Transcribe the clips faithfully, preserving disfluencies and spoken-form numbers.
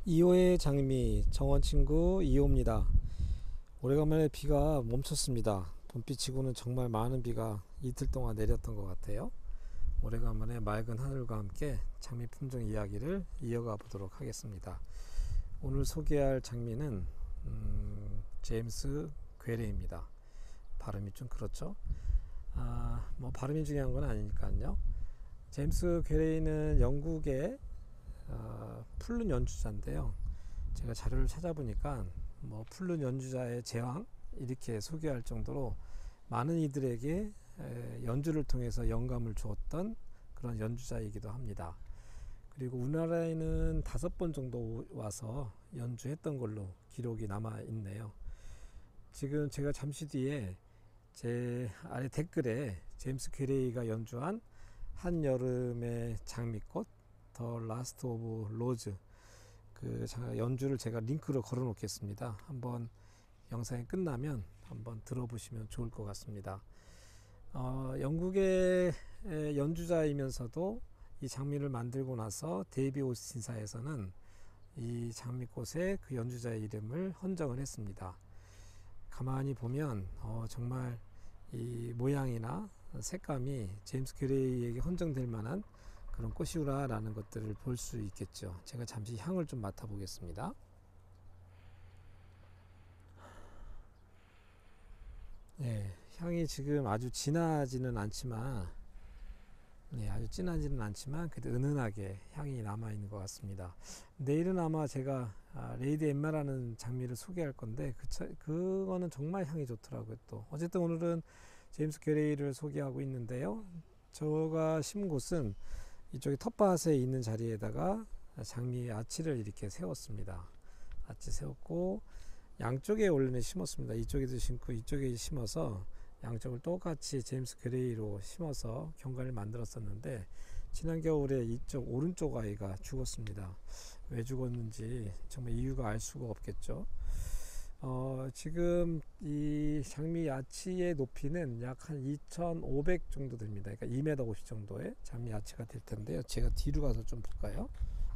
이호의 장미 정원친구 이호입니다. 오래간만에 비가 멈췄습니다. 봄비치고는 정말 많은 비가 이틀 동안 내렸던 것 같아요. 오래간만에 맑은 하늘과 함께 장미 품종 이야기를 이어가 보도록 하겠습니다. 오늘 소개할 장미는 음, 제임스 괴레입니다. 발음이 좀 그렇죠? 아, 뭐 발음이 중요한 건 아니니까요. 제임스 괴레이는 영국의 어, 플룻 연주자인데요. 제가 자료를 찾아보니까 뭐 플룻 연주자의 제왕 이렇게 소개할 정도로 많은 이들에게 연주를 통해서 영감을 주었던 그런 연주자이기도 합니다. 그리고 우리나라에는 다섯 번 정도 와서 연주했던 걸로 기록이 남아 있네요. 지금 제가 잠시 뒤에 제 아래 댓글에 제임스 괴레이가 연주한 한여름의 장미꽃 더 라스트 오브 로즈 그 연주를 제가 링크로 걸어 놓겠습니다. 한번 영상이 끝나면 한번 들어보시면 좋을 것 같습니다. 어, 영국의 연주자이면서도 이 장미를 만들고 나서 데이비 오스틴사에서는 이 장미꽃에 그 연주자의 이름을 헌정을 했습니다. 가만히 보면 어, 정말 이 모양이나 색감이 제임스 괴레이에게 헌정될 만한 그런 꽃이구나 라는 것들을 볼 수 있겠죠. 제가 잠시 향을 좀 맡아 보겠습니다. 네, 향이 지금 아주 진하지는 않지만 네, 아주 진하지는 않지만 그래도 은은하게 향이 남아 있는 것 같습니다. 내일은 아마 제가 아, 레이디 엠마라는 장미를 소개할 건데 그 차, 그거는 정말 향이 좋더라고요. 또 어쨌든 오늘은 제임스 괴레이를 소개하고 있는데요. 제가 심은 곳은 이쪽에 텃밭에 있는 자리에다가 장미 아치를 이렇게 세웠습니다. 아치 세웠고 양쪽에 원래는 심었습니다. 이쪽에도 심고 이쪽에 심어서 양쪽을 똑같이 제임스 괴레이로 심어서 경관을 만들었었는데 지난 겨울에 이쪽 오른쪽 아이가 죽었습니다. 왜 죽었는지 정말 이유가 알 수가 없겠죠. 어, 지금 이 장미 야치의 높이는 약 한 이천오백 정도 됩니다. 그러니까 이 미터 오십 정도의 장미 야치가 될 텐데요. 제가 뒤로 가서 좀 볼까요?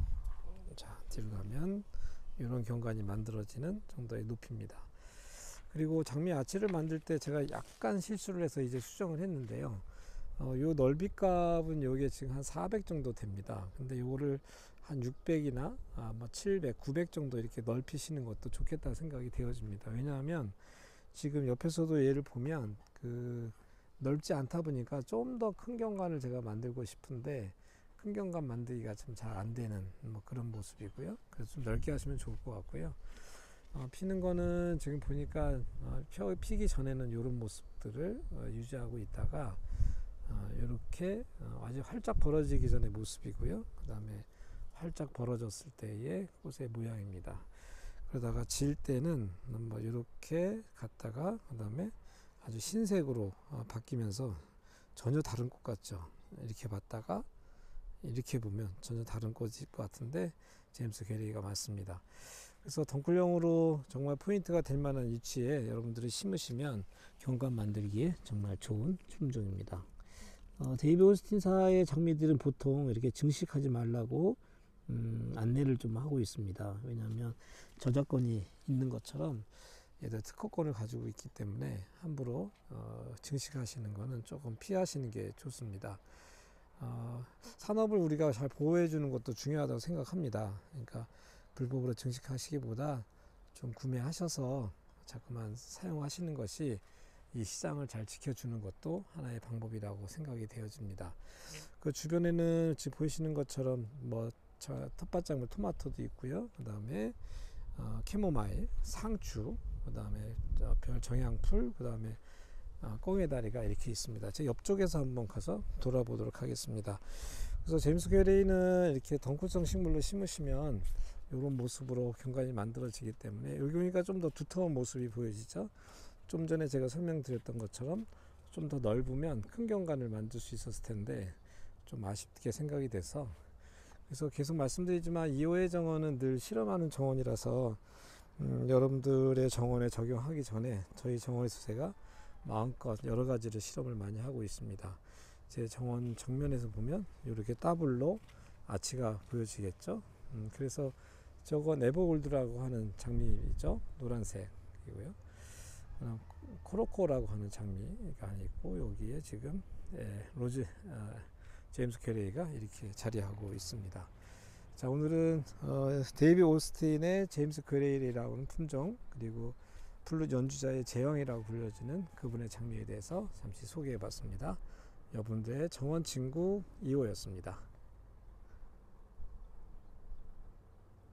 자, 뒤로 가면 이런 경관이 만들어지는 정도의 높이입니다. 그리고 장미 야치를 만들 때 제가 약간 실수를 해서 이제 수정을 했는데요. 어, 요 넓이값은 요게 지금 한 사백 정도 됩니다. 근데 요거를 한 육백이나 아, 뭐 칠백, 구백 정도 이렇게 넓히시는 것도 좋겠다 생각이 되어집니다. 왜냐하면 지금 옆에서도 얘를 보면 그 넓지 않다 보니까 좀 더 큰 경관을 제가 만들고 싶은데 큰 경관 만들기가 좀 잘 안 되는 뭐 그런 모습이고요. 그래서 좀 넓게 하시면 좋을 것 같고요. 어, 피는 거는 지금 보니까 어, 펴, 피기 전에는 이런 모습들을 어, 유지하고 있다가 어, 이렇게 어, 아주 활짝 벌어지기 전의 모습이고요. 그 다음에 활짝 벌어졌을 때의 꽃의 모양입니다. 그러다가 질 때는 뭐 이렇게 갔다가 그 다음에 아주 흰색으로 어, 바뀌면서 전혀 다른 꽃 같죠. 이렇게 봤다가 이렇게 보면 전혀 다른 꽃일 것 같은데 제임스 괴레이가 맞습니다. 그래서 덩굴형으로 정말 포인트가 될 만한 위치에 여러분들이 심으시면 경관 만들기에 정말 좋은 품종입니다. 어, 데이비 오스틴사의 장미들은 보통 이렇게 증식하지 말라고 음, 안내를 좀 하고 있습니다. 왜냐하면 저작권이 있는 것처럼 얘들 특허권을 가지고 있기 때문에 함부로 어, 증식하시는 거는 조금 피하시는 게 좋습니다. 어, 산업을 우리가 잘 보호해 주는 것도 중요하다고 생각합니다. 그러니까 불법으로 증식하시기보다 좀 구매하셔서 자꾸만 사용하시는 것이 이 시장을 잘 지켜주는 것도 하나의 방법이라고 생각이 되어집니다. 그 주변에는 지금 보이시는 것처럼 뭐 텃밭작물 토마토도 있고요. 그 다음에 어, 캐모마일, 상추, 그 다음에 별 정향풀, 그 다음에 어, 꽁에다리가 이렇게 있습니다. 제 옆쪽에서 한번 가서 돌아보도록 하겠습니다. 그래서 제임스 괴레이는 이렇게 덩굴성 식물로 심으시면 이런 모습으로 경관이 만들어지기 때문에 여기 보니까 좀 더 두터운 모습이 보여지죠. 좀 전에 제가 설명드렸던 것처럼 좀 더 넓으면 큰 경관을 만들 수 있었을 텐데 좀 아쉽게 생각이 돼서 그래서 계속 말씀드리지만 이호의 정원은 늘 실험하는 정원이라서 음, 여러분들의 정원에 적용하기 전에 저희 정원에서 제가 마음껏 여러 가지를 실험을 많이 하고 있습니다. 제 정원 정면에서 보면 이렇게 더블로 아치가 보여지겠죠. 음, 그래서 저거 네버골드라고 하는 장미이죠. 노란색이고요. 코로코라고 하는 장미가 하나 있고, 여기에 지금 예, 로즈 어, 제임스 캐레이가 이렇게 자리하고 있습니다. 자, 오늘은 어, 데이비 오스틴의 제임스 캐레이라고 하는 품종, 그리고 플룻 연주자의 제왕이라고 불려지는 그분의 장미에 대해서 잠시 소개해 봤습니다. 여러분들의 정원 친구 이호였습니다.